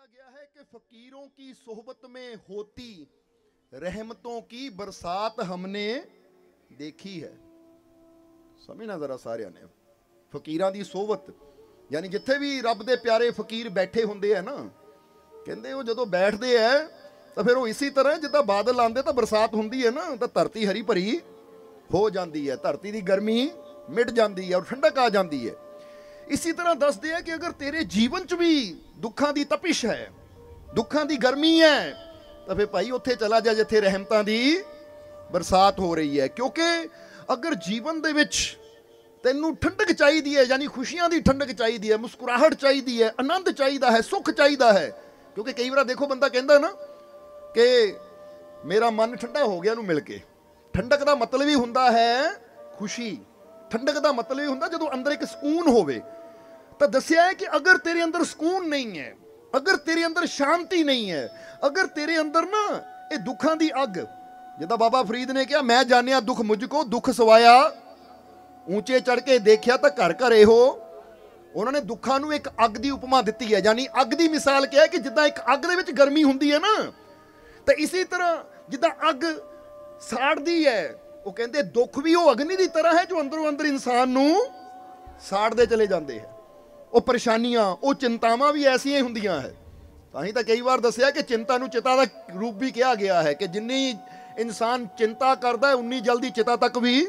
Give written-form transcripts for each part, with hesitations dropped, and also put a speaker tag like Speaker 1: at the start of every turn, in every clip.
Speaker 1: गया है कि फकीरों की सोहबत में होती रहमतों की बरसात हमने देखी है। समझना जरा सारिਆਂ ने, फकीरां दी सोहबत यानी जिथे भी रब दे प्यारे फकीर बैठे हुंदे है ना, कहंदे वो जदों बैठदे है तो फिर वो इसी तरह जिद्दां बादल आंदे तो बरसात हुंदी है ना, तो धरती हरी भरी हो जाती है, धरती की गर्मी मिट जाती है और ठंडक आ जाती है। इसी तरह दसदे है कि अगर तेरे जीवन च भी दुखों की तपिश है, दुखों की गर्मी है, तो फिर भाई उत्थे चला जा जिथे रहमतां दी बरसात हो रही है। क्योंकि अगर जीवन दे विच तैनूं ठंडक चाहिदी है, यानी खुशियां दी ठंडक चाहिदी है, मुस्कुराहट चाहिदी है, आनंद चाहिदा है, सुख चाहिदा है। क्योंकि कई बार देखो बंदा कहंदा ना कि मेरा मन ठंडा हो गया नूं मिल के। ठंडक का मतलब ही हुंदा है खुशी, ठंडक का मतलब ही हुंदा जदों अंदर एक सुकून होवे। तो दस्या है कि अगर तेरे अंदर सुकून नहीं है, अगर तेरे अंदर शांति नहीं है, अगर तेरे अंदर ना ये दुखों की अग, जिदा बाबा फरीद ने कहा मैं जानिया दुख मुझको दुख सवाया, ऊंचे चढ़ के देखिया तो घर घरे हो। उन्होंने दुखों को एक अग की उपमा दी है, यानी अग की मिसाल क्या है कि जिदा एक अग दे विच गर्मी हुंदी है ना, तो इसी तरह जिदा अग साड़दी है, वो कहते दुख भी वो अग्नि की तरह है जो अंदरों अंदर इंसान नूं साड़दे चले जाते हैं। वो परेशानियां, वो चिंतावां भी ऐसियां हुंदियां है। ताही तो कई बार दसिया कि चिंता नूं चिता का रूप भी कहा गया है कि जिन्नी इंसान चिंता करता है उन्नी जल्दी चिता तक भी।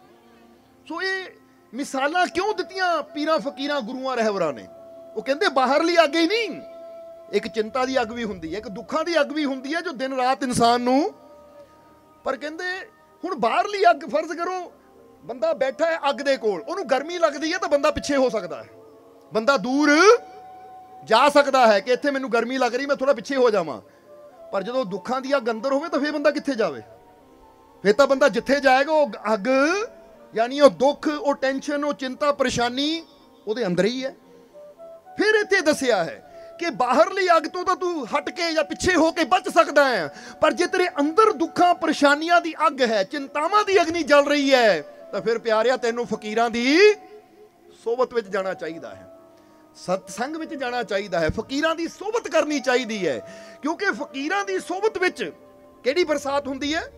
Speaker 1: सो ये मिसालां क्यों दित्तियां पीरां फकीरां गुरुआं रहबरां ने? वो कहंदे बाहरली अग ही नहीं, एक चिंता की अग भी हुंदी है, एक दुखां की अग भी हुंदी है जो दिन रात इंसान नूं। पर कहंदे हुण बाहरली अग, फर्ज करो बंदा बैठा है अग दे कोल, उहनूं गर्मी लगदी है तो बंदा पिछे हो सकता है, बंदा दूर जा सकता है कि इत्थे मैनूं गर्मी लग रही मैं थोड़ा पिछे हो जावां। पर जदों दुखां दी अग अंदर होवे तो फिर बंदा कित्थे जावे? फिर तो बंदा जिथे जाएगा वो अग, यानी वो दुख, वो टेंशन, वो चिंता परेशानी उहदे अंदर ही है। फिर इत्थे दसिया है कि बाहरली अग तो तू हट के या पिछे हो के बच सकता है, पर जे तेरे अंदर दुखा परेशानियां दी अग है, चिंतावां दी अग्नि जल रही है, तो फिर प्यारिया तैनूं फकीरां दी सोबत विच जाना चाहिदा है, सत्संग विच जाना चाहिदा है, फकीरां दी सोबत करनी चाहिदी है। क्योंकि फकीरां दी सोबत विच किहड़ी बरसात हुंदी है?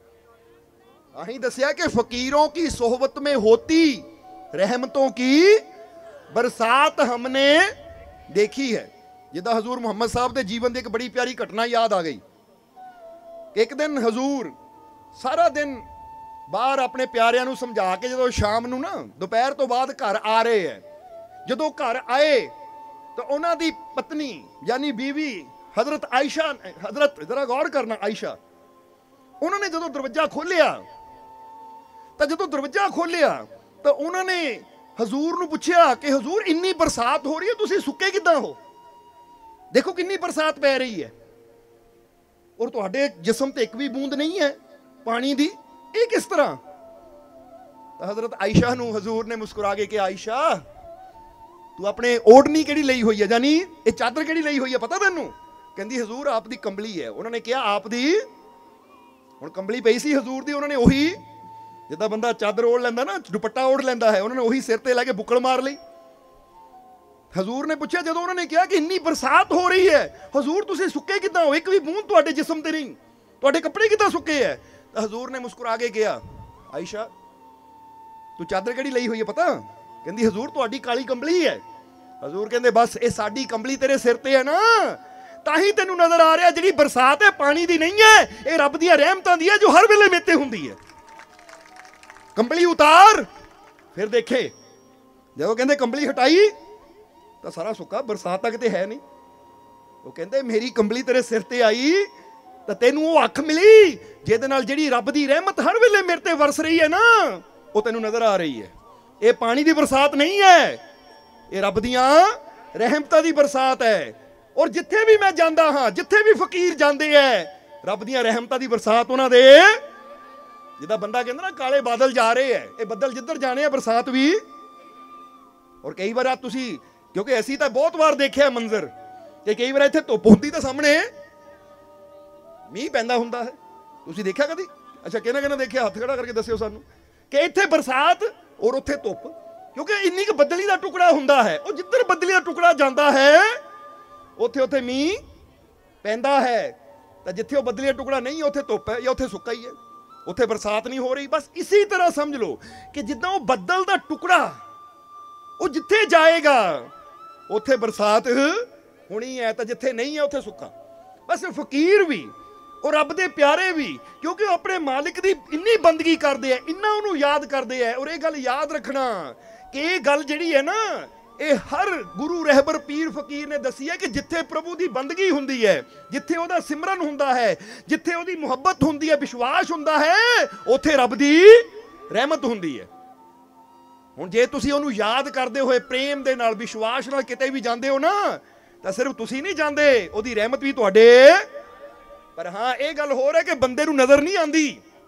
Speaker 1: अहीं दसिया कि फकीरों की सोहबत में होती रहमतों की बरसात हमने देखी है। जिदा हजूर मुहम्मद साहब के जीवन की एक बड़ी प्यारी घटना याद आ गई। एक दिन हजूर सारा दिन बाहर अपने प्यारिਆਂ ਨੂੰ समझा के जो शाम ਨੂੰ ना दोपहर तो बाद घर आ रहे हैं, जो घर आए तो उन्होंने पत्नी यानी बीवी हजरत आयशा, हजरत जरा गौर करना, आयशा, उन्होंने जो दरवाजा खोलिया तो दरवाजा खोलिया तो उन्होंने हजूर ਨੂੰ पूछा कि हजूर इन्नी बरसात हो रही है, तुसीं सुके किदां हो? देखो कितनी बरसात पै रही है और तुहाडे जिस्म ते एक भी बूंद नहीं है पानी दी, ये किस तरह? तो हजरत आयशा नूं हजूर ने मुस्कुरा के कहा, आयशा तू अपने ओढ़नी केड़ी लई हुई है, यानी ये चादर केड़ी लई हुई है पता तैनूं? कहंदी हजूर आप दी कंबली है। उन्होंने कहा आप दी? हुण कंबली पई सी हजूर दी, उन्होंने उही जिद्दां बंदा चादर ओढ़ लैंदा ना, दुपट्टा ओढ़ लैंदा है, उन्होंने उही सिर ते लैके बुक्कड़ मार लई। हजूर ने पूछा, जो उन्होंने कहा कि इन्नी बरसात हो रही है, हजूर तुसीं सुके किदां हो? एक भी बूंद तुहाडे जिस्म ते नहीं, तुहाडे कपड़े किदां सुके है? तो हजूर ने मुस्कुरा के कहा, आयशा तू चादर केड़ी लई हुई है पता? कहंदी हजूर तुहाडी काली कंबली है। हजूर कहंदे बस ये साडी कंबली तेरे सिर ते है ना, ताही तैनूं नजर आ रहा जिहड़ी बरसात है पानी दी नहीं है, ये रब दी रहमतां दी है जो हर वेले मेते हुंदी है। कंबली उतार, फिर देखे जो कहंदे कंबली हटाई तो सारा सुक्का, बरसात तक तो है नहीं। वो कहते मेरी कंबली तेरे सिर ते आई तो तेनू वो अख मिली जिहदे नाल जिहड़ी रब दी रहमत हर वेले मेरे ते वरस रही है ना, वो तेनू नजर आ रही है। ये पानी दी बरसात नहीं है, ये रब दियां रहमतां दी बरसात है। और जिथे भी मैं जांदा हां, जिथे भी फकीर जांदे है, रब दियां रहमतां दी बरसात उन्हां दे, जिदा बंदा कहंदा ना काले बादल जा रहे हैं, ये बदल जिधर जाने हैं बरसात भी। और कई बार तुसीं, क्योंकि असीं तां बहुत बार देखिया मंजर कि कई बार इत्थे धुप्प हुंदी तां सामने मींह पैंदा हुंदा है, तुसीं देखिया कदी? अच्छा किहना देखिया? हत्थ खड़ा करके दस्सिओ सानूं कि इत्थे बरसात और उत्थे धुप्प। क्योंकि इन्नी क बदली का टुकड़ा हुंदा है, और जिधर बदली का टुकड़ा जाता है ਉੱਥੇ ਉੱਥੇ ਮੀਂਹ ਪੈਂਦਾ ਹੈ, ਤਾਂ ਜਿੱਥੇ ਉਹ ਬੱਦਲੀ ਦਾ ਟੁਕੜਾ ਨਹੀਂ ਉੱਥੇ ਧੁੱਪ ਹੈ ਜਾਂ ਉੱਥੇ ਸੁੱਕਾ ਹੀ ਹੈ, ਉੱਥੇ ਬਰਸਾਤ ਨਹੀਂ ਹੋ ਰਹੀ। ਬਸ ਇਸੇ ਤਰ੍ਹਾਂ ਸਮਝ ਲਓ ਕਿ ਜਿੱਦਾਂ ਉਹ ਬੱਦਲ ਦਾ ਟੁਕੜਾ ਉਹ ਜਿੱਥੇ ਜਾਏਗਾ ਉੱਥੇ ਬਰਸਾਤ ਹੋਣੀ ਹੈ, ਤਾਂ ਜਿੱਥੇ ਨਹੀਂ ਹੈ ਉੱਥੇ ਸੁੱਕਾ। ਬਸ ਫਕੀਰ ਵੀ ਉਹ ਰੱਬ ਦੇ ਪਿਆਰੇ ਵੀ, ਕਿਉਂਕਿ ਉਹ ਆਪਣੇ ਮਾਲਿਕ ਦੀ ਇੰਨੀ ਬੰਦਗੀ ਕਰਦੇ ਆ, ਇੰਨਾ ਉਹਨੂੰ ਯਾਦ ਕਰਦੇ ਆ। ਔਰ ਇਹ ਗੱਲ ਯਾਦ ਰੱਖਣਾ ਕਿ ਇਹ ਗੱਲ ਜਿਹੜੀ ਹੈ ਨਾ, ਇਹ ਹਰ ਗੁਰੂ ਰਹਿਬਰ ਪੀਰ ਫਕੀਰ ਨੇ ਦੱਸੀ ਹੈ ਕਿ ਜਿੱਥੇ ਪ੍ਰਭੂ ਦੀ ਬੰਦਗੀ ਹੁੰਦੀ ਹੈ, ਜਿੱਥੇ ਉਹਦਾ ਸਿਮਰਨ ਹੁੰਦਾ ਹੈ, ਜਿੱਥੇ ਉਹਦੀ ਮੁਹੱਬਤ ਹੁੰਦੀ ਹੈ, ਵਿਸ਼ਵਾਸ ਹੁੰਦਾ ਹੈ, ਉੱਥੇ ਰੱਬ ਦੀ ਰਹਿਮਤ ਹੁੰਦੀ ਹੈ। ਹੁਣ ਜੇ ਤੁਸੀਂ ਉਹਨੂੰ ਯਾਦ ਕਰਦੇ ਹੋਏ ਪ੍ਰੇਮ ਦੇ ਨਾਲ, ਵਿਸ਼ਵਾਸ ਨਾਲ ਕਿਤੇ ਵੀ ਜਾਂਦੇ ਹੋ ਨਾ, ਤਾਂ ਸਿਰਫ ਤੁਸੀਂ ਨਹੀਂ ਜਾਂਦੇ, ਉਹਦੀ ਰਹਿਮਤ ਵੀ ਤੁਹਾਡੇ। ਪਰ ਹਾਂ ਇਹ ਗੱਲ ਹੋਰ ਹੈ ਕਿ ਬੰਦੇ ਨੂੰ ਨਜ਼ਰ ਨਹੀਂ ਆਉਂਦੀ,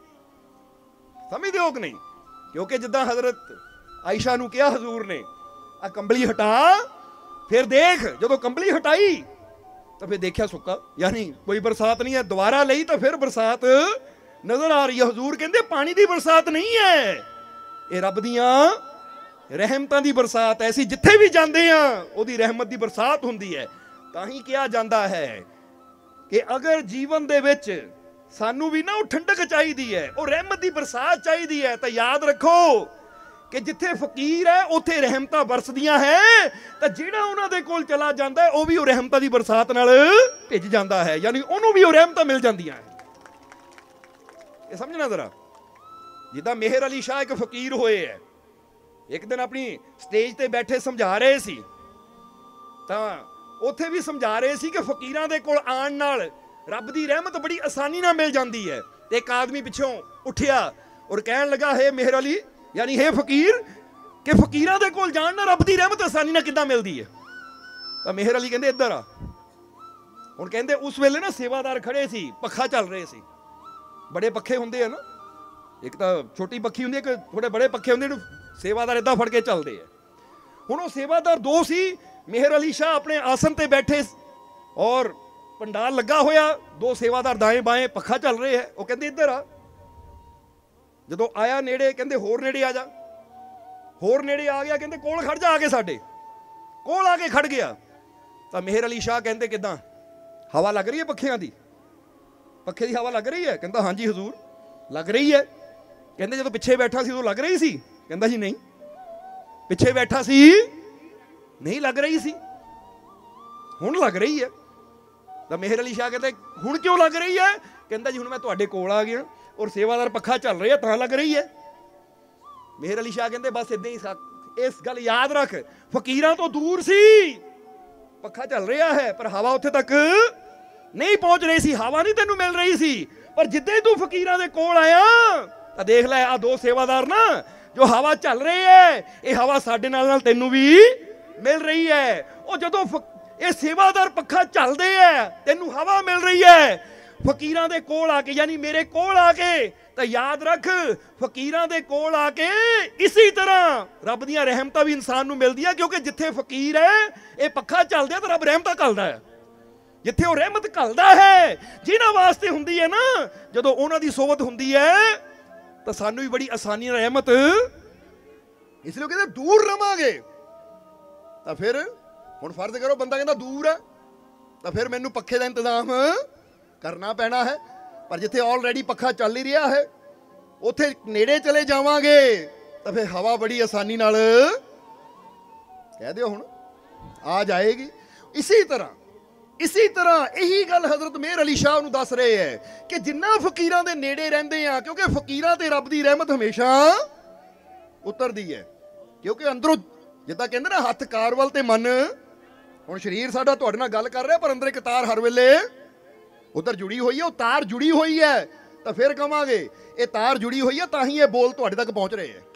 Speaker 1: ਸਮਝਦੇ ਹੋ ਕਿ ਨਹੀਂ? ਕਿਉਂਕਿ ਜਿੱਦਾਂ ਹਜ਼ਰਤ ਆਇਸ਼ਾ ਨੂੰ ਕਿਹਾ ਹਜ਼ੂਰ ਨੇ, ਆ ਕੰਬਲੀ ਹਟਾ, ਫਿਰ ਦੇਖ। ਜਦੋਂ ਕੰਬਲੀ ਹਟਾਈ ਤਾਂ ਫਿਰ ਦੇਖਿਆ ਸੁੱਕਾ, ਯਾਨੀ ਕੋਈ ਬਰਸਾਤ ਨਹੀਂ ਹੈ। ਦੁਬਾਰਾ ਲਈ ਤਾਂ ਫਿਰ ਬਰਸਾਤ ਨਜ਼ਰ ਆ ਰਹੀ ਹੈ। ਹਜ਼ੂਰ ਕਹਿੰਦੇ ਪਾਣੀ ਦੀ ਬਰਸਾਤ ਨਹੀਂ ਹੈ, ਇਹ ਰੱਬ ਦੀਆਂ ਰਹਿਮਤਾਂ ਦੀ ਬਰਸਾਤ ਐ। ਅਸੀਂ ਜਿੱਥੇ ਵੀ ਜਾਂਦੇ ਆ ਉਹਦੀ ਰਹਿਮਤ ਦੀ ਬਰਸਾਤ ਹੁੰਦੀ ਹੈ। ਤਾਂ ਹੀ ਕਿਹਾ ਜਾਂਦਾ ਹੈ ਕਿ ਅਗਰ ਜੀਵਨ ਦੇ ਵਿੱਚ ਸਾਨੂੰ ਵੀ ਨਾ ਉਹ ਠੰਡਕ ਚਾਹੀਦੀ ਹੈ, ਉਹ ਰਹਿਮਤ ਦੀ ਬਰਸਾਤ ਚਾਹੀਦੀ ਹੈ, ਤਾਂ ਯਾਦ ਰੱਖੋ ਕਿ ਜਿੱਥੇ ਫਕੀਰ ਹੈ ਉੱਥੇ ਰਹਿਮਤਾਂ ਬਰਸਦੀਆਂ ਹੈ। ਤਾਂ ਜਿਹੜਾ ਉਹਨਾਂ ਦੇ ਕੋਲ ਚਲਾ ਜਾਂਦਾ ਹੈ ਉਹ ਵੀ ਉਹ ਰਹਿਮਤਾਂ ਦੀ ਬਰਸਾਤ ਨਾਲ ਭਿੱਜ ਜਾਂਦਾ ਹੈ, ਯਾਨੀ ਉਹਨੂੰ ਵੀ ਉਹ ਰਹਿਮਤਾਂ ਮਿਲ ਜਾਂਦੀਆਂ ਹੈ। ਇਹ ਸਮਝਣਾ ਜ਼ਰਾ। ਜਿੱਦਾਂ ਮੇਹਰ ਅਲੀ ਸ਼ਾਹ ਇੱਕ ਫਕੀਰ ਹੋਏ ਹੈ, ਇੱਕ ਦਿਨ ਆਪਣੀ ਸਟੇਜ ਤੇ ਬੈਠੇ ਸਮਝਾ ਰਹੇ ਸੀ, ਤਾਂ ਉੱਥੇ ਵੀ ਸਮਝਾ ਰਹੇ ਸੀ ਕਿ ਫਕੀਰਾਂ ਦੇ ਕੋਲ ਆਉਣ ਨਾਲ ਰੱਬ ਦੀ ਰਹਿਮਤ ਬੜੀ ਆਸਾਨੀ ਨਾਲ ਮਿਲ ਜਾਂਦੀ ਹੈ। ਤੇ ਇੱਕ ਆਦਮੀ ਪਿੱਛੋਂ ਉੱਠਿਆ ਔਰ ਕਹਿਣ ਲੱਗਾ, ਹੈ ਮੇਹਰ ਅਲੀ, ਯਾਨੀ ਹੈ ਫਕੀਰ, ਕਿ ਫਕੀਰਾਂ ਦੇ ਕੋਲ ਜਾਣ ਨਾਲ ਰੱਬ ਦੀ ਰਹਿਮਤ ਆਸਾਨੀ ਨਾਲ ਕਿੱਦਾਂ ਮਿਲਦੀ ਹੈ? ਤਾਂ ਮੇਹਰ ਅਲੀ ਕਹਿੰਦੇ ਇੱਧਰ ਆ। ਹੁਣ ਕਹਿੰਦੇ ਉਸ ਵੇਲੇ ਨਾ ਸੇਵਾਦਾਰ ਖੜੇ ਸੀ, ਪੱਖਾ ਚੱਲ ਰਹੇ ਸੀ, ਬੜੇ ਪੱਖੇ ਹੁੰਦੇ ਆ ਨਾ, ਇੱਕ ਤਾਂ ਛੋਟੀ ਪੱਖੀ ਹੁੰਦੀ ਹੈ, ਇੱਕ ਥੋੜੇ ਬੜੇ ਪੱਖੇ ਹੁੰਦੇ, ਇਹਨੂੰ ਸੇਵਾਦਾਰ ਏਦਾਂ ਫੜ ਕੇ ਚੱਲਦੇ ਆ। ਹੁਣ ਉਹ ਸੇਵਾਦਾਰ ਦੋ ਸੀ, ਮੇਹਰ ਅਲੀ ਸ਼ਾਹ ਆਪਣੇ ਆਸਨ ਤੇ ਬੈਠੇ ਔਰ ਪੰਡਾਲ ਲੱਗਾ ਹੋਇਆ, ਦੋ ਸੇਵਾਦਾਰ ਦਾएं ਬਾएं, ਪੱਖਾ ਚੱਲ ਰਹੇ ਹੈ। ਉਹ ਕਹਿੰਦੇ ਇੱਧਰ ਆ। ਜਦੋਂ ਆਇਆ ਨੇੜੇ, ਕਹਿੰਦੇ ਹੋਰ ਨੇੜੇ ਆ ਜਾ। ਹੋਰ ਨੇੜੇ ਆ ਗਿਆ, ਕਹਿੰਦੇ ਕੋਲ ਖੜ ਜਾ, ਆ ਕੇ ਸਾਡੇ ਕੋਲ ਆ ਕੇ ਖੜ ਗਿਆ। ਤਾਂ ਮੇਹਰ ਅਲੀ ਸ਼ਾਹ ਕਹਿੰਦੇ ਕਿੱਦਾਂ, ਹਵਾ ਲੱਗ ਰਹੀ ਹੈ ਪੱਖਿਆਂ ਦੀ? ਪੱਖੇ ਦੀ ਹਵਾ ਲੱਗ ਰਹੀ ਹੈ? ਕਹਿੰਦਾ ਹਾਂਜੀ ਹਜ਼ੂਰ ਲੱਗ ਰਹੀ ਹੈ। ਕਹਿੰਦੇ ਜਦੋਂ ਪਿੱਛੇ ਬੈਠਾ ਸੀ ਉਦੋਂ ਲੱਗ ਰਹੀ ਸੀ? ਕਹਿੰਦਾ ਜੀ ਨਹੀਂ, ਪਿੱਛੇ ਬੈਠਾ ਸੀ ਨਹੀਂ ਲੱਗ ਰਹੀ ਸੀ, ਹੁਣ ਲੱਗ ਰਹੀ ਹੈ। ਤਾਂ ਮੇਹਰ ਅਲੀ ਸ਼ਾਹ ਕਹਿੰਦੇ ਹੁਣ ਕਿਉਂ ਲੱਗ ਰਹੀ ਹੈ? ਕਹਿੰਦਾ ਜੀ ਹੁਣ ਮੈਂ ਤੁਹਾਡੇ ਕੋਲ ਆ ਗਿਆ ਔਰ ਸੇਵਾਦਾਰ ਪੱਖਾ ਚੱਲ ਰਿਹਾ ਤਾਂ ਲੱਗ ਰਹੀ ਹੈ। ਮੇਹਰ ਅਲੀ ਸ਼ਾਹ ਕਹਿੰਦੇ ਬਸ ਇਦਾਂ ਹੀ, ਇਸ ਗੱਲ ਯਾਦ ਰੱਖ, ਫਕੀਰਾਂ ਤੋਂ ਦੂਰ ਸੀ, ਪੱਖਾ ਚੱਲ ਰਿਹਾ ਹੈ ਪਰ ਹਵਾ ਉੱਥੇ ਤੱਕ ਨਹੀਂ ਪਹੁੰਚ ਰਹੀ ਸੀ, ਹਵਾ ਨਹੀਂ ਤੈਨੂੰ ਮਿਲ ਰਹੀ ਸੀ। ਪਰ ਜਿੱਦਾਂ ਹੀ ਤੂੰ ਫਕੀਰਾਂ ਦੇ ਕੋਲ ਆਇਆ ਤਾਂ ਦੇਖ ਲੈ, ਆ ਦੋ ਸੇਵਾਦਾਰ ਨਾ ਜੋ ਹਵਾ ਚੱਲ ਰਹੀ ਹੈ, ਇਹ ਹਵਾ ਸਾਡੇ ਨਾਲ ਤੈਨੂੰ ਵੀ ਮਿਲ ਰਹੀ ਹੈ। ਉਹ ਜਦੋਂ ਇਹ ਸੇਵਾਦਾਰ ਪੱਖਾ ਚੱਲਦੇ ਹੈ, ਤੈਨੂੰ ਹਵਾ ਮਿਲ ਰਹੀ ਹੈ। ਫਕੀਰਾਂ ਦੇ ਕੋਲ ਆ ਕੇ, ਯਾਨੀ ਮੇਰੇ ਕੋਲ ਆ ਕੇ, ਤਾਂ ਯਾਦ ਰੱਖ, ਫਕੀਰਾਂ ਦੇ ਕੋਲ ਆ ਕੇ ਇਸੇ ਤਰ੍ਹਾਂ ਰੱਬ ਦੀਆਂ ਰਹਿਮਤਾਂ ਵੀ ਇਨਸਾਨ ਨੂੰ ਮਿਲਦੀਆਂ। ਕਿਉਂਕਿ ਜਿੱਥੇ ਫਕੀਰ ਹੈ, ਇਹ ਪੱਖਾ ਚੱਲਦਾ ਤਾਂ ਰੱਬ ਰਹਿਮਤਾਂ ਘੱਲਦਾ ਹੈ। ਜਿੱਥੇ ਉਹ ਰਹਿਮਤ ਘੱਲਦਾ ਹੈ, ਜਿਨ੍ਹਾਂ ਵਾਸਤੇ ਹੁੰਦੀ ਹੈ ਨਾ, ਜਦੋਂ ਉਹਨਾਂ ਦੀ ਸੋਬਤ ਹੁੰਦੀ ਹੈ ਤਾਂ ਸਾਨੂੰ ਵੀ ਬੜੀ ਆਸਾਨੀ ਨਾਲ ਰਹਿਮਤ। ਇਸ ਲਈ ਕਹਿੰਦੇ ਦੂਰ ਰਵਾਂਗੇ ਤਾਂ ਫਿਰ, ਹੁਣ ਫਰਜ਼ ਕਰੋ ਬੰਦਾ ਕਹਿੰਦਾ ਦੂਰ ਹੈ ਤਾਂ ਫਿਰ ਮੈਨੂੰ ਪੱਖੇ ਦਾ ਇੰਤਜ਼ਾਮ ਕਰਨਾ ਪੈਣਾ ਹੈ। ਪਰ ਜਿੱਥੇ ਆਲਰੇਡੀ ਪੱਖਾ ਚੱਲ ਹੀ ਰਿਹਾ ਹੈ, ਉੱਥੇ ਨੇੜੇ ਚਲੇ ਜਾਵਾਂਗੇ ਤਾਂ ਫਿਰ ਹਵਾ ਬੜੀ ਆਸਾਨੀ ਨਾਲ, ਕਹਿ ਦਿਓ ਹੁਣ, ਆ ਜਾਏਗੀ। ਇਸੇ ਤਰ੍ਹਾਂ ਇਹੀ ਗੱਲ ਹਜ਼ਰਤ ਮੇਹਰ ਅਲੀ ਸ਼ਾਹ ਨੂੰ ਦੱਸ ਰਹੇ ਹੈ ਕਿ ਜਿੰਨਾ ਫਕੀਰਾਂ ਦੇ ਨੇੜੇ ਰਹਿੰਦੇ ਆ, ਕਿਉਂਕਿ ਫਕੀਰਾਂ ਤੇ ਰੱਬ ਦੀ ਰਹਿਮਤ ਹਮੇਸ਼ਾ ਉਤਰਦੀ ਹੈ। ਕਿਉਂਕਿ ਅੰਦਰੋਂ ਜਿੱਦਾਂ ਕਹਿੰਦੇ ਨਾ, ਹੱਥ ਕਾਰ ਵੱਲ ਤੇ ਮਨ, ਹੁਣ ਸਰੀਰ ਸਾਡਾ ਤੁਹਾਡੇ ਨਾਲ ਗੱਲ ਕਰ ਰਿਹਾ ਪਰ ਅੰਦਰ ਇੱਕ ਤਾਰ ਹਰ ਵੇਲੇ ਉਧਰ ਜੁੜੀ ਹੋਈ ਹੈ। ਉਹ ਤਾਰ ਜੁੜੀ ਹੋਈ ਹੈ ਤਾਂ ਫਿਰ ਕਵਾਂਗੇ ਇਹ ਤਾਰ ਜੁੜੀ ਹੋਈ है, ताही ये बोल ਤੁਹਾਡੇ तक पहुंच रहे हैं।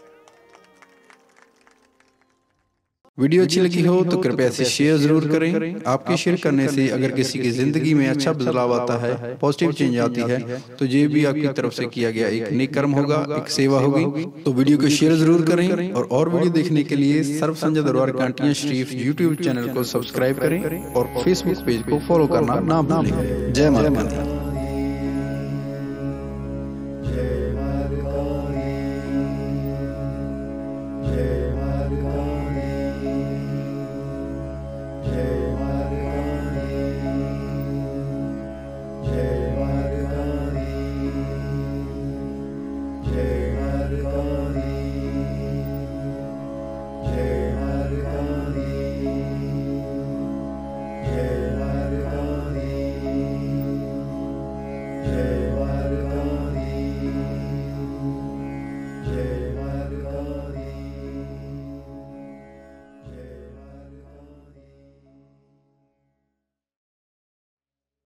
Speaker 2: वीडियो अच्छी लगी हो तो कृपया इसे शेयर जरूर करें। आपके शेयर करने से अगर किसी की जिंदगी में अच्छा बदलाव आता है, पॉजिटिव चेंज आती है, तो ये भी आपकी तरफ से किया गया एक नेक कर्म होगा, एक सेवा होगी। तो वीडियो को शेयर जरूर करें और वीडियो देखने के लिए सर्व संजय दरबार कांटियां शरीफ यूट्यूब चैनल को सब्सक्राइब करें और फेसबुक पेज को फॉलो करना ना भूलें। जय माता दी।